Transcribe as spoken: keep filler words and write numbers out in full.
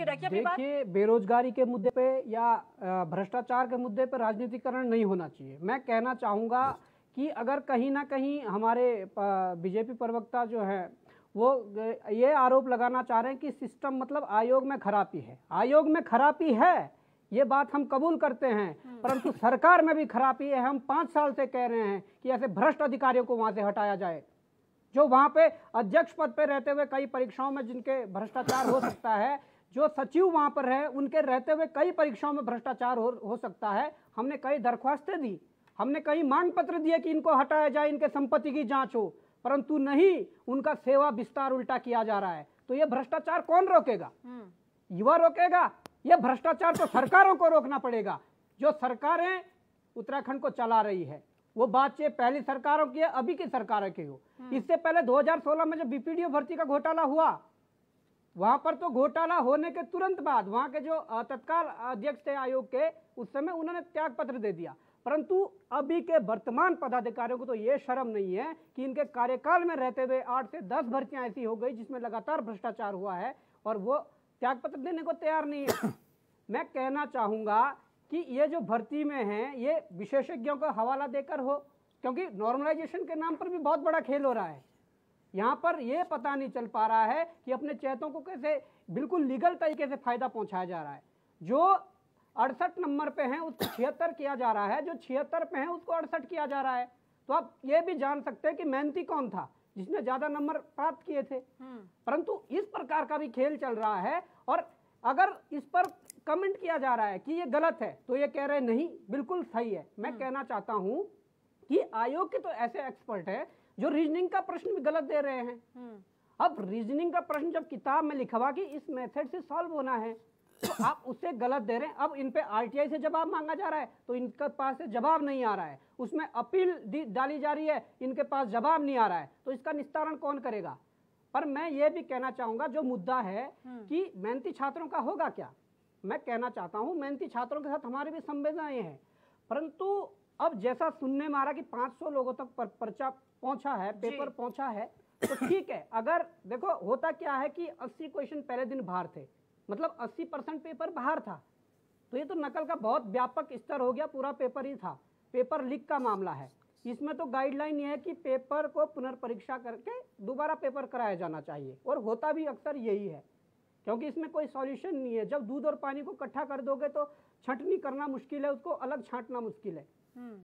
देखिए, बेरोजगारी के मुद्दे पे या भ्रष्टाचार के मुद्दे पे राजनीतिकरण नहीं होना चाहिए। मैं कहना चाहूँगा कि अगर कहीं ना कहीं हमारे बीजेपी प्रवक्ता जो है वो ये आरोप लगाना चाह रहे हैं कि सिस्टम मतलब आयोग में खराबी है, आयोग में खराबी है, ये बात हम कबूल करते हैं, परंतु सरकार में भी खराबी है। हम पाँच साल से कह रहे हैं कि ऐसे भ्रष्ट अधिकारियों को वहाँ से हटाया जाए, जो वहाँ पे अध्यक्ष पद पे रहते हुए कई परीक्षाओं में जिनके भ्रष्टाचार हो सकता है, जो सचिव वहां पर है उनके रहते हुए कई परीक्षाओं में भ्रष्टाचार हो, हो सकता है। हमने कई दरख्वास्तें दी, हमने कई मांग पत्र दिए कि इनको हटाया जाए, इनके संपत्ति की जांच हो, परंतु नहीं, उनका सेवा विस्तार उल्टा किया जा रहा है। तो ये भ्रष्टाचार कौन रोकेगा? युवा रोकेगा? ये भ्रष्टाचार तो सरकारों को रोकना पड़ेगा। जो सरकारें उत्तराखंड को चला रही है वो बात चाहे पहली सरकारों की है, अभी की सरकार की हो। इससे पहले दो हज़ार सोलह में जब बीपीडीओ भर्ती का घोटाला हुआ, वहां पर तो घोटाला होने के तुरंत बाद वहां के जो तत्काल अध्यक्ष थे आयोग के, उस समय उन्होंने त्याग पत्र दे दिया। परंतु अभी के वर्तमान पदाधिकारियों को तो ये शर्म नहीं है कि इनके कार्यकाल में रहते हुए आठ से दस भर्तियां ऐसी हो गई जिसमें लगातार भ्रष्टाचार हुआ है और वो त्याग पत्र देने को तैयार नहीं है। मैं कहना चाहूंगा कि ये जो भर्ती में है ये विशेषज्ञों का हवाला देकर हो, क्योंकि नॉर्मलाइजेशन के नाम पर भी बहुत बड़ा खेल हो रहा है। यहाँ पर यह पता नहीं चल पा रहा है कि अपने चेतों को कैसे बिल्कुल लीगल तरीके से फायदा पहुंचाया जा रहा है। जो अड़सठ नंबर पे हैं उसको छिहत्तर किया जा रहा है, जो छिहत्तर पे हैं उसको अड़सठ किया जा रहा है। तो आप ये भी जान सकते हैं कि मेहनती कौन था जिसने ज्यादा नंबर प्राप्त किए थे। परंतु इस प्रकार का भी खेल चल रहा है और अगर इस पर कमेंट किया जा रहा है कि ये गलत है तो ये कह रहे नहीं बिल्कुल सही है। मैं कहना चाहता हूं कि आयोग के तो ऐसे एक्सपर्ट है जो रीजनिंग का प्रश्न भी गलत दे रहे हैं। अब रीजनिंग का प्रश्न जब किताब में लिखवा कि इस मेथड से सॉल्व होना है तो आप उससे गलत दे रहे हैं। अब इन पे आरटीआई से जवाब मांगा जा रहा है तो इनके पास से जवाब नहीं आ रहा है, उसमें अपील डाली जा रही है, इनके पास जवाब नहीं आ रहा है, तो इसका निस्तारण कौन करेगा? पर मैं ये भी कहना चाहूंगा जो मुद्दा है कि मेहनती छात्रों का होगा क्या, मैं कहना चाहता हूं मेहनती छात्रों के साथ हमारी भी संवेदनाएं हैं, परंतु अब जैसा सुनने में आ रहा कि पाँच सौ लोगों तक पर, पर्चा पहुंचा है, पेपर पहुंचा है, तो ठीक है। अगर देखो होता क्या है कि अस्सी क्वेश्चन पहले दिन बाहर थे, मतलब अस्सी परसेंट पेपर बाहर था, तो ये तो नकल का बहुत व्यापक स्तर हो गया, पूरा पेपर ही था, पेपर लीक का मामला है। इसमें तो गाइडलाइन ये है कि पेपर को पुनर्परीक्षा करके दोबारा पेपर कराया जाना चाहिए और होता भी अक्सर यही है, क्योंकि इसमें कोई सॉल्यूशन नहीं है। जब दूध और पानी को इकट्ठा कर दोगे तो छंटनी करना मुश्किल है, उसको अलग छांटना मुश्किल है।